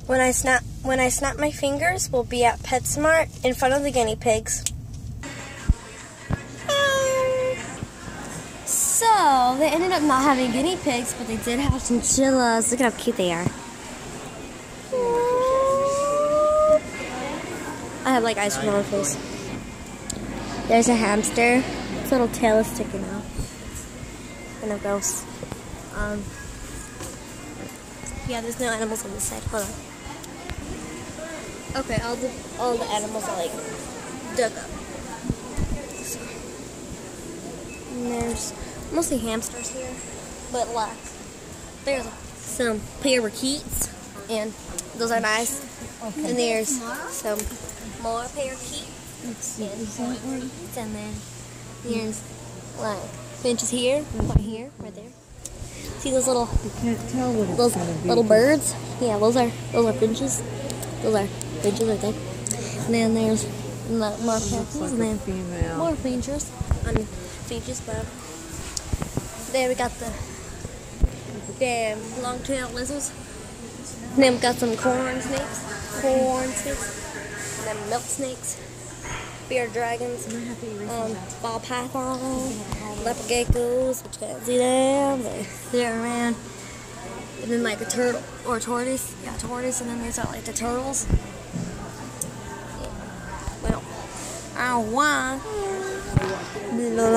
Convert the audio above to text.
When I snap my fingers, we'll be at PetSmart in front of the guinea pigs. So they ended up not having guinea pigs, but they did have chinchillas. Look at how cute they are. I have like ice cream on my face. There's a hamster. Its little tail is sticking out. Kind of gross. Yeah, there's no animals on this side. Hold on. Okay, all the animals are like dug up. So, and there's mostly hamsters here, but there's some parakeets, and those are nice. Okay. And there's some more parakeets, and then there's like finches here, right there. See those little birds? Yeah, those are finches. Those are finches right there. And then there's more parakeets, and then more finches. Finches, but there we got the damn long-tailed lizards. And then we got some corn snakes, and then milk snakes, bearded dragons, ball pythons, leopard geckos, which you can't see them, but they're around. And then like a turtle or a tortoise, tortoise, and then there's like the turtles. Well, I don't know why.